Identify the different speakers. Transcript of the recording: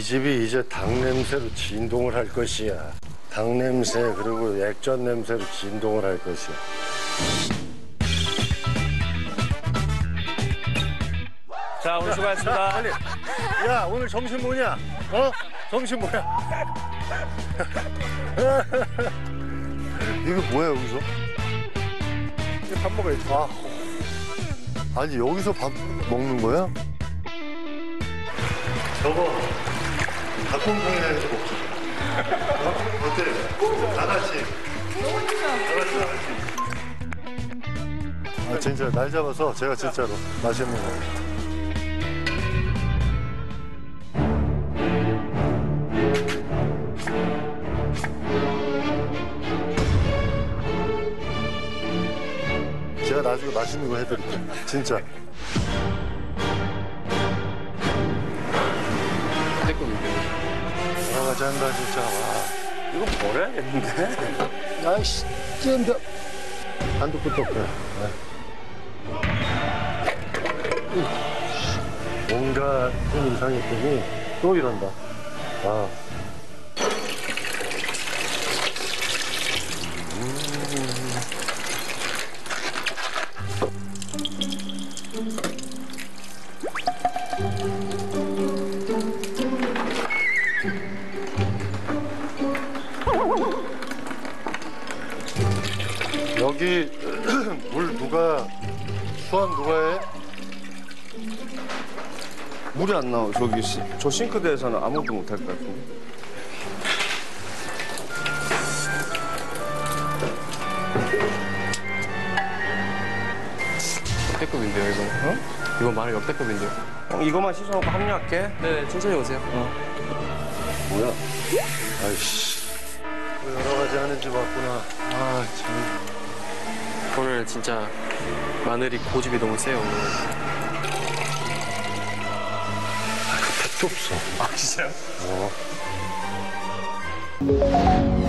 Speaker 1: 집이 이제 닭 냄새로 진동을 할 것이야. 닭 냄새 그리고 액젓 냄새로 진동을 할 것이야.
Speaker 2: 자, 오늘 수고하셨습니다.
Speaker 1: 빨리. 야, 오늘 점심 뭐냐? 어? 점심 뭐야? 이거 뭐야, 여기서?
Speaker 2: 밥 먹어야지.
Speaker 1: 아니, 여기서 밥 먹는 거야? 저거, 닭볶음탕이나 해서 먹자. 어때? 다 같이. 아, 진짜 날 잡아서 제가 진짜로 맛있는 거. 제가 나중에 맛있는 거 해드릴게요. 진짜. 여러 가지 한다, 진짜. 와.
Speaker 2: 이거 버려야겠는데?
Speaker 1: 아이씨, 찐다. 한두 끝도 없다. 뭔가 좀 이상했더니 또 이런다. 아. 여기 물 누가 수원 누가 해?
Speaker 3: 물이 안 나와. 저 싱크대에서는 아무것도 못 할 것 같은데.
Speaker 4: 역대급인데요, 이거? 어? 이거 마늘 역대급인데요?
Speaker 3: 이거만 씻어놓고 합류할게.
Speaker 4: 네, 천천히 오세요.
Speaker 3: 뭐야?
Speaker 1: 아이씨. 여러 가지 하는 집 왔구나. 아, 참.
Speaker 4: 오늘 진짜 마늘이 고집이 너무 세요, 오늘.
Speaker 1: 택도 없어.
Speaker 2: 아, 진짜요?
Speaker 1: 어.